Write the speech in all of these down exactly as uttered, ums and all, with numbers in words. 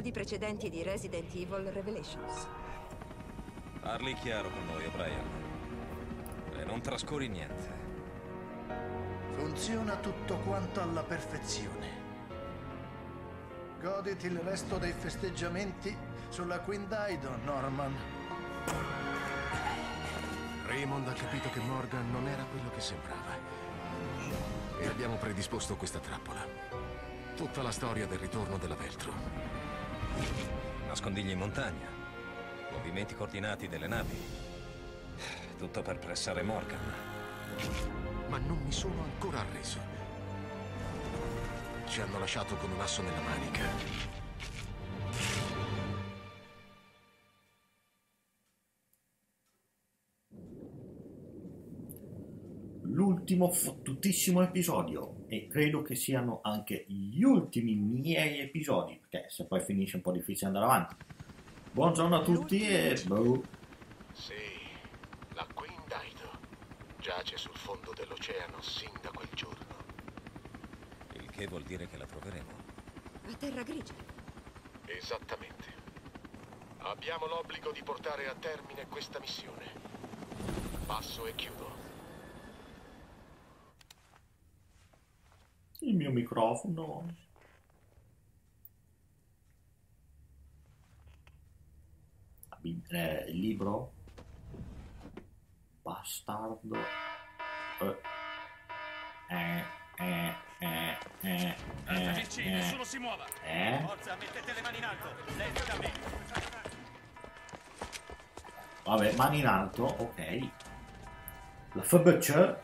di precedenti di Resident Evil Revelations. Parli chiaro con noi, O'Brien. E non trascuri niente. Funziona tutto quanto alla perfezione. Goditi il resto dei festeggiamenti sulla Quindaido, Norman. Raymond ha capito che Morgan non era quello che sembrava. E abbiamo predisposto questa trappola. Tutta la storia del ritorno della Veltro. Nascondigli in montagna. Movimenti coordinati delle navi. Tutto per pressare Morgan. Ma non mi sono ancora arreso. Ci hanno lasciato con un asso nella manica. L'ultimo fottutissimo episodio, e credo che siano anche gli ultimi miei episodi, perché se poi finisce un po' difficile andare avanti. Buongiorno a tutti e boh. Sì, la Quindaido giace sul fondo dell'oceano sin da quel giorno. Il che vuol dire che la troveremo. A terra grigia. Esattamente. Abbiamo l'obbligo di portare a termine questa missione. Passo e chiudo. Il mio microfono. Eh, il libro. Bastardo. Eh. Eh, eh, eh, eh, eh, Sì, eh. nessuno si muova. Eh? Forza, mettete le mani in alto. Lei da me. Vabbè, mani in alto, ok. La F B C.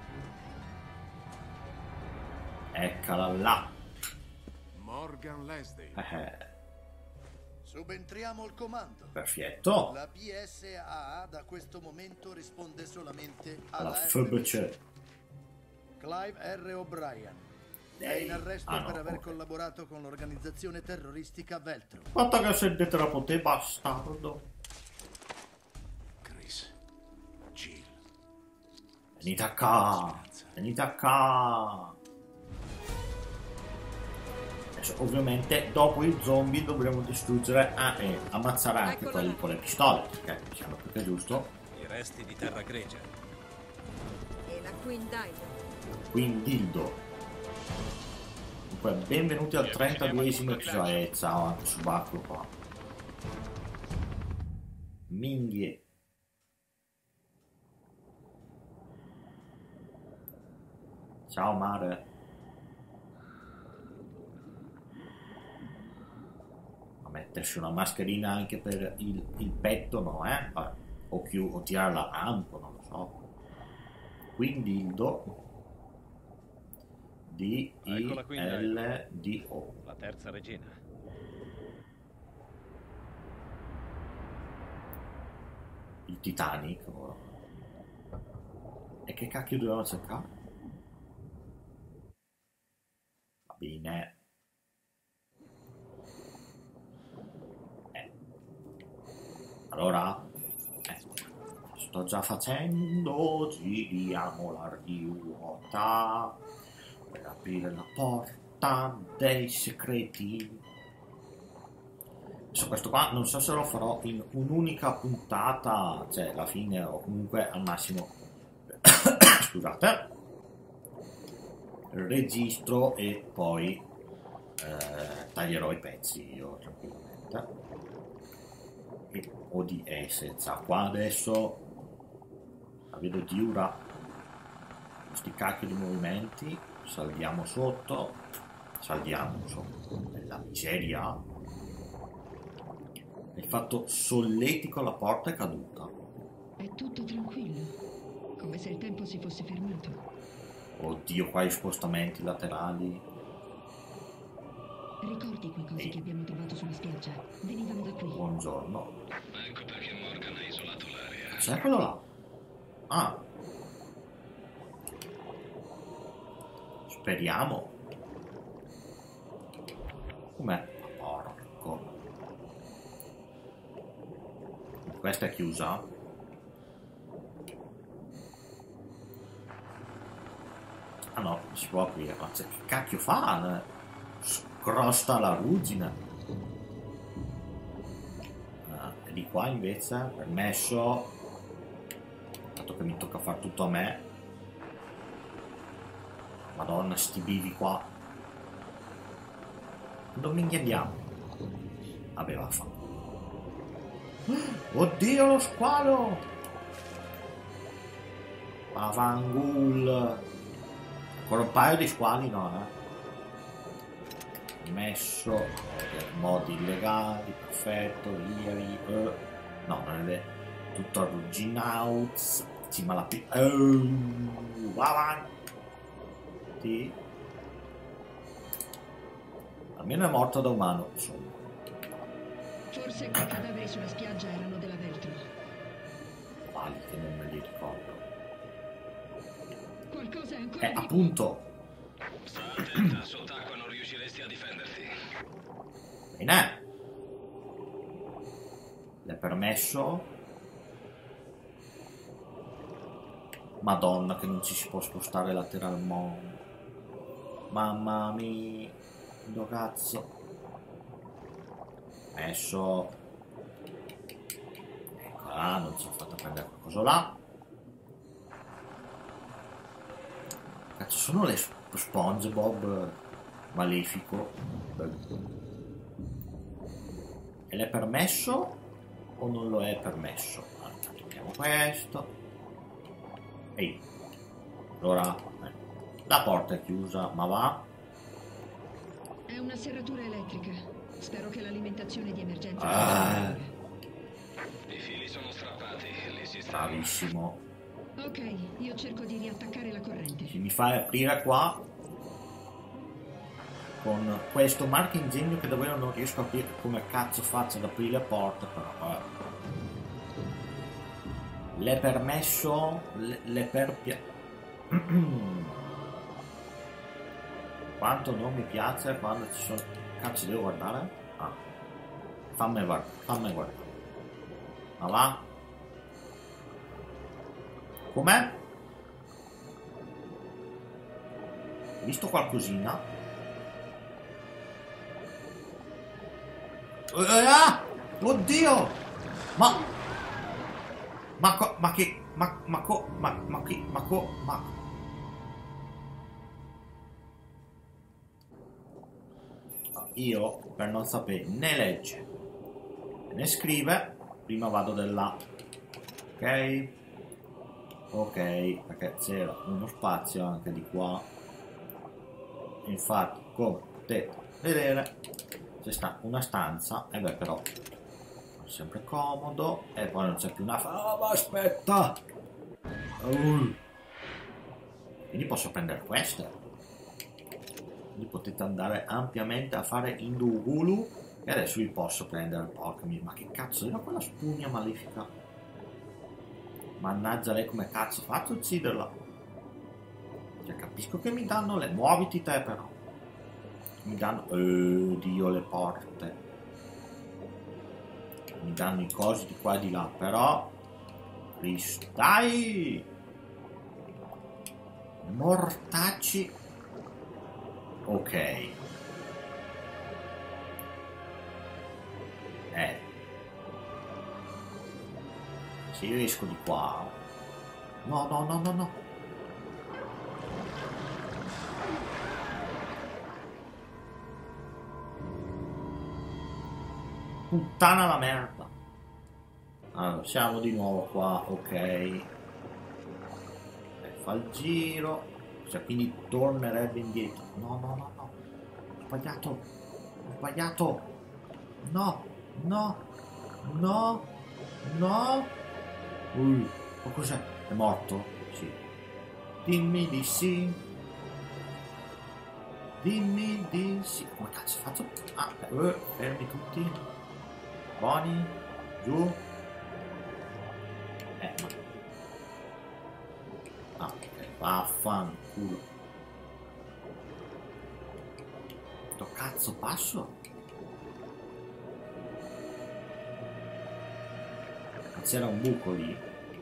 Eccola là. Morgan Lesdale. Eh, Subentriamo al comando. perfetto. La P S A A da questo momento risponde solamente La alla F B C. Clive R. O'Brien è Lei- in arresto ah, no, per aver ok. collaborato con l'organizzazione terroristica Veltro. Quanto che sei troppo te, bastardo. Chris. Jill. Venite qua. Venite qua. Adesso, ovviamente, dopo il zombie dovremo distruggere ah, e ammazzare anche Eccola quelli là. con le pistole, perché diciamo più che giusto. I resti di terra grigia. E la Quindaido. Quindi dildo. Dunque, benvenuti al trentaduesimo episodio. Eh, ciao anche su Bacco qua. Minghie. Ciao Mare. A mettersi una mascherina anche per il, il petto, no, eh? Vabbè. O, chiu- o tirarla a lampo, non lo so. Quindi il do D I Eccola qui, L D O. La terza regina. Il Titanic. Oh. E che cacchio dobbiamo cercare? Va bene. Eh. Allora, eh, sto già facendo, giriamo la ruota per aprire la porta dei segreti. Adesso questo qua non so se lo farò in un'unica puntata, cioè alla fine o comunque al massimo scusate, registro e poi eh, taglierò i pezzi io tranquillamente. E O D S già qua adesso la vedo diura questi cacchio di movimenti. Saldiamo sotto, saldiamo sotto, bella miseria. Il fatto solletico, la porta è caduta. È tutto tranquillo, come se il tempo si fosse fermato. Oddio, qua i spostamenti laterali. Ricordi quei cosi Ehi. che abbiamo trovato sulla spiaggia? Venivano da qui. Buongiorno. Ecco perché Morgan ha isolato l'area. C'è quello là? Ah. Speriamo. Com'è? Porco. Questa è chiusa. Ah no, si può aprire. Ma che cacchio fa? Scrosta la ruggine. qua invece, permesso, dato che mi tocca far tutto a me. Madonna, sti bivi qua. Dove andiamo? Vabbè, vaffanculo. Oddio, lo squalo! Vaffanculo. Ancora un paio di squali, no, eh? Messo modi illegali, perfetto, via, via. Uh. No, non è vero. Tutto originale. Sì, ma la pi... Uh, va avanti. Almeno è morto da umano, insomma. Forse quei cadaveri sulla spiaggia erano della Veltro. Quali che non me li ricordo. Qualcosa è ancora Eh, vivo. appunto. Sta attenta, sott'acqua non riusciresti a difenderti. Bene. L'è permesso. Madonna che non ci si può spostare lateralmente. Mamma mia. Do cazzo. Messo. Eccola, non ci ho fatto prendere qualcosa là. Cazzo, sono le SpongeBob malefico. E l'è permesso o non lo è permesso? Allora, togliamo questo. Ehi. Allora, eh, la porta è chiusa, ma va? È una serratura elettrica. Spero che l'alimentazione di emergenza... Ah. I fili sono strappati, li si stanno. Bravissimo. Ok, io cerco di riattaccare la corrente. Se mi fai aprire qua con questo marco ingegno che davvero non riesco a capire come cazzo faccio ad aprire le porte, però vabbè. L'è permesso, l'è per quanto non mi piace quando ci sono... Cazzo, devo guardare? Ah. Fammi guardare, fammi guardare. Ma va? Com'è? Ho visto qualcosina? Eh, ah! Oddio! Ma... Ma co... Ma che... Ma... Ma co... Ma... Ma che... Ma co... Ma... Io, per non sapere né legge né scrive, prima vado da là. Ok? Ok, perché c'era uno spazio anche di qua. Infatti, come potete vedere, c'è sta una stanza. E beh, però è sempre comodo. E poi non c'è più una fa. Oh, aspetta! Uh. Quindi posso prendere queste. Quindi potete andare ampiamente a fare Indugulu. E adesso vi posso prendere. Porca mia, ma che cazzo era quella spugna malefica? Mannaggia lei, come cazzo faccio a ucciderla? Cioè, capisco che mi danno le... Muoviti te però. Mi danno... Oh, Dio, le porte. Mi danno i cosi di qua e di là, però... Dai! Mortacci. Ok. Eh. Se io esco di qua... No, no, no, no, no. Puttana la merda. Allora, siamo di nuovo qua, ok. Eh, fa il giro. Cioè, quindi tornerebbe indietro. No, no, no, no. Ho sbagliato. Ho sbagliato. No, no, no, no. Ui, ma cos'è? È morto? Sì. Dimmi di sì. Dimmi di sì. Come cazzo faccio? Ah, eh, fermi tutti. Buoni. Giù. Eh, ma... Ah, ok. Vaffanculo. Dove cazzo passo? C'era un buco lì.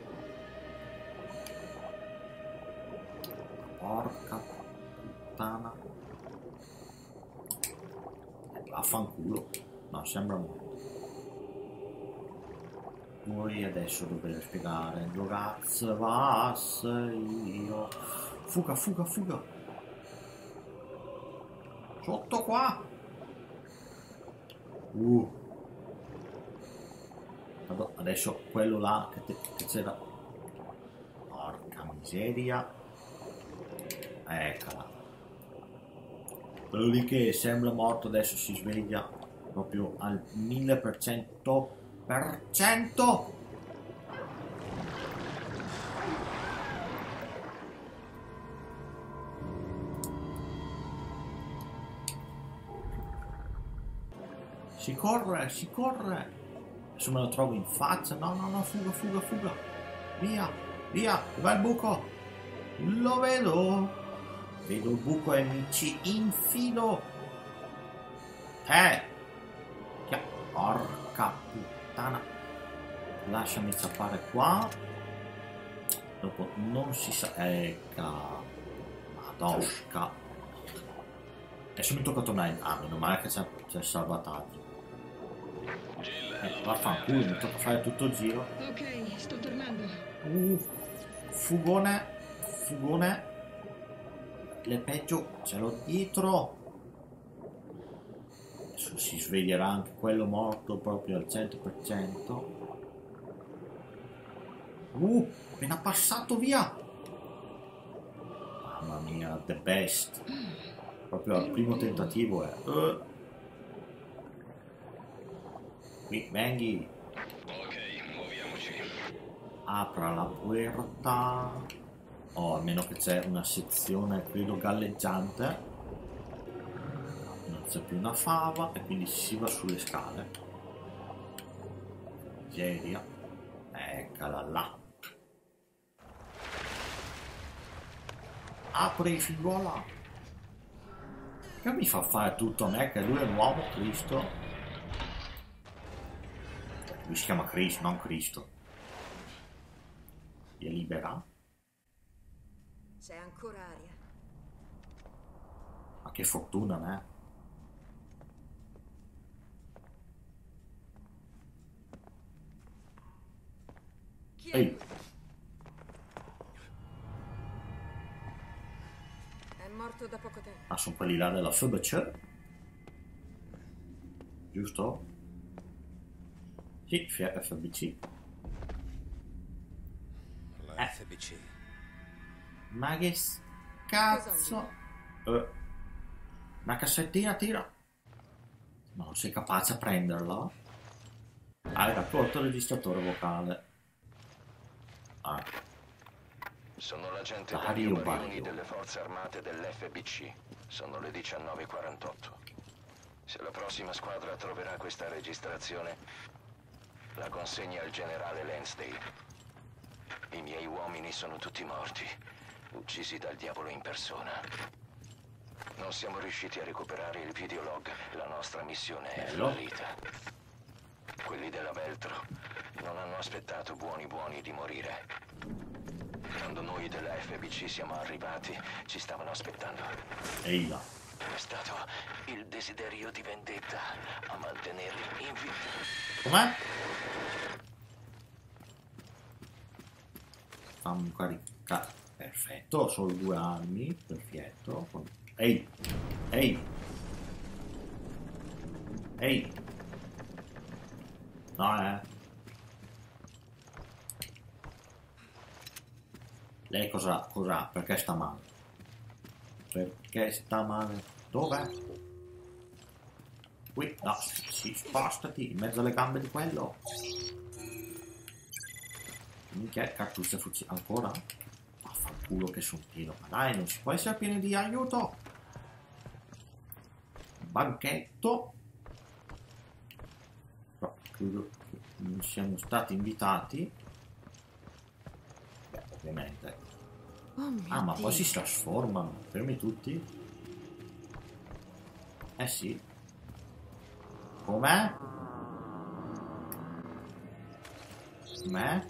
Porca puttana. Eh, vaffanculo. No, sembra morto. poi adesso dovrei spiegare. Ragazzi, vas io. Fuga, fuga, fuga. Sotto qua. Uh. Adesso quello là che, te, che c'era. Porca miseria. Eccola. Quello lì che sembra morto adesso si sveglia proprio al mille per cento. Per cento. Si corre, si corre. Adesso me lo trovo in faccia. No, no, no, fuga, fuga, fuga. Via, via. Dov'è il buco? Lo vedo. Vedo il buco e mi ci infilo. Eh. Porca puttana. Lasciami zappare qua. Dopo non si sa. Ecca. Madosca. Adesso mi tocca tornare. Ah, meno male che c'è il salvataggio. Eh, vaffanculo, mi tocca fare tutto il giro. Ok, sto tornando. Uh, fugone, fugone. Le peggio ce l'ho dietro. Adesso si sveglierà anche quello morto proprio al cento per cento. Uh, appena passato via. Mamma mia, the best. Proprio al primo tentativo è. Uh. Qui, venghi. Ok, muoviamoci. Apra la puerta. Oh, a meno che c'è una sezione, credo, galleggiante. Non c'è più una fava e quindi si va sulle scale. Miseria. Eccola là. Apri, figliuola. Che mi fa fare tutto a me che lui è l'uomo Cristo? Lui si chiama Chris, non Cristo. È libera? C'è ancora aria. Ma che fortuna, me. Chi è Ehi. lui? È morto da poco tempo. Ah, sono quelli là della F B C? Giusto? Sì, F B C. La F B C. Ma che cazzo? Eh, una cassettina, tira. Ma non sei capace a prenderla? Ah, era corto il registratore vocale. Ah, Sono l'agente Dario Dario Barioni Baio. delle forze armate dell'F B C. Sono le diciannove e quarantotto. Se la prossima squadra troverà questa registrazione, la consegna al generale Lansdale. I miei uomini sono tutti morti, uccisi dal diavolo in persona. Non siamo riusciti a recuperare il videolog. La nostra missione è Bello. fallita. Quelli della Veltro non hanno aspettato buoni buoni di morire. Quando noi della F B C siamo arrivati, ci stavano aspettando. ehi là. È stato il desiderio di vendetta a mantenerli in vita. Com'è? Fammi caricare. Perfetto, ho solo due armi. Perfetto. Ehi! Ehi! Ehi! No, eh! Lei cosa, cosa? Perché sta male? Perché sta male? Dov'è? Qui, no, sì, spostati in mezzo alle gambe di quello. Minchia, cartucce fucile ancora? Vaffanculo che sono pieno. Ma dai, non si può essere pieni di aiuto. Banchetto. No, credo che non siamo stati invitati. Beh, ovviamente. Oh mio Ah, ma Dio. poi si trasformano. Fermi tutti. Eh sì. Com'è? Com'è?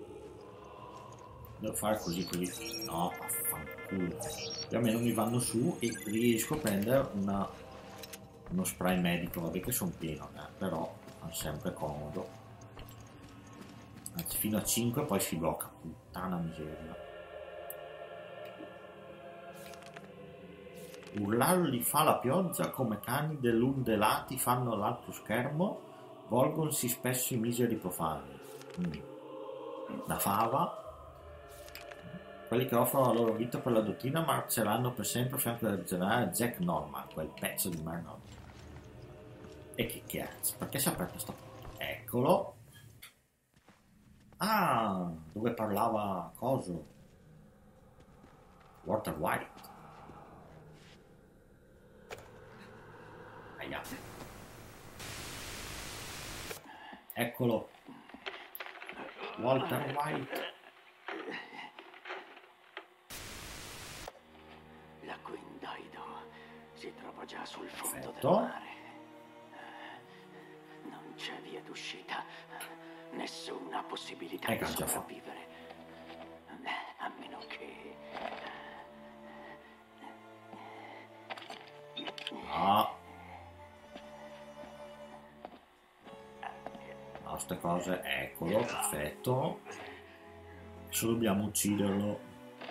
Devo fare così così. No, affanculo. Più o meno mi vanno su e riesco a prendere una, uno spray medico. Vabbè che sono pieno, eh, però è sempre comodo. Anzi, fino a cinque, poi si blocca. Puttana miseria. Urlarli fa la pioggia come cani dell'undelati fanno l'altro schermo, volgonsi spesso i miseri profani. Mm. La fava. Quelli che offrono la loro vita per la dottrina marceranno per sempre a fianco del generale Jack Norman, quel pezzo di merda. E che cazzo? Perché si è aperto sto punto? Eccolo. Ah, dove parlava coso? Walter White. Aia. Eccolo. Walter White. La Quindaido si trova già sul fondo Perfetto. del mare. Non c'è via d'uscita, nessuna possibilità Eh, di già fa. sopravvivere. A meno che... No. No, ste cose, eccolo, perfetto. Adesso dobbiamo ucciderlo.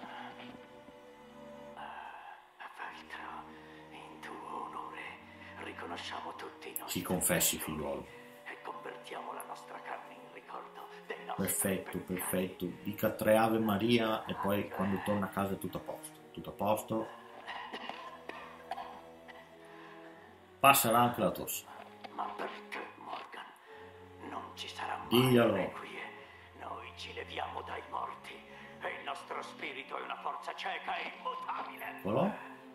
Valtro, in tuo onore riconosciamo tutti i nostri Si confessi, figliuolo. e convertiamo la nostra carne in ricordo del nostro Perfetto, perfetto. Dica tre Ave Maria e poi quando torna a casa è tutto a posto. Tutto a posto. Passerà anche la tosse. Ma per te, Morgan, non ci sarà mai Diglielo. requie. Noi ci leviamo dai morti e il nostro spirito è una forza cieca e immutabile. Eccolo.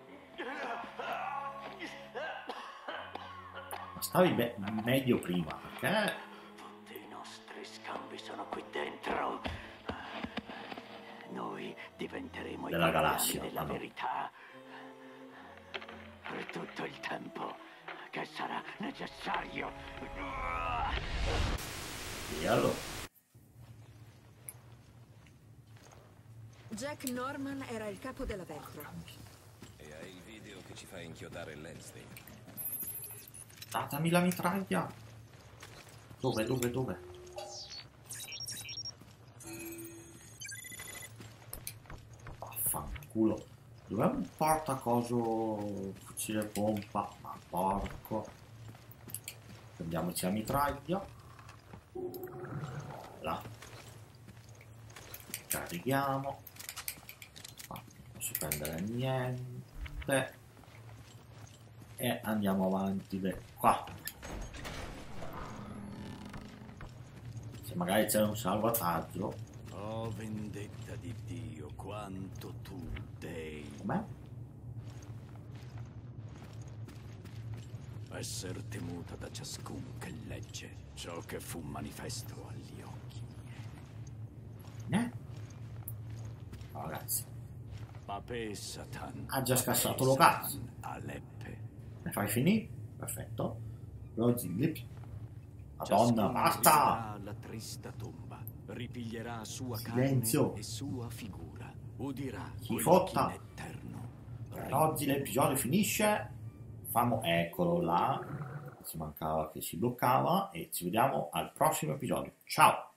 Ma stavi be- meglio prima, perché? Tutti i nostri scambi sono qui dentro. Noi diventeremo Della i guardiani galassia, della ah no. verità per tutto il tempo che sarà necessario. E allora? Jack Norman era il capo della Veltro. E hai il video che ci fa inchiodare Lansdale. Datemi la mitraglia. Dove, dove, dove? Vaffanculo. Dov'è un portacoso fucile pompa? Ma porco. Prendiamoci la mitraglia. Là. Carichiamo. Ah, non posso prendere niente. E andiamo avanti da qua. Se magari c'è un salvataggio. Oh vendetta di Dio, quanto tu devi Com'è? esser temuta da ciascun che legge ciò che fu manifesto agli occhi. Eh? No, ragazzi. Papè Satan. Ha già scassato lo cazzo. Aleppe. Ne fai finire? Perfetto. Rosy Lip. Madonna, Ciascuno basta! arriverà alla trista tomba, ripiglierà sua Silenzio. carne e sua figura, udirà Si quel fotta. chi eterno. Per oggi l'episodio finisce. Famo, eccolo là. Ci mancava che si bloccava. E ci vediamo al prossimo episodio. Ciao!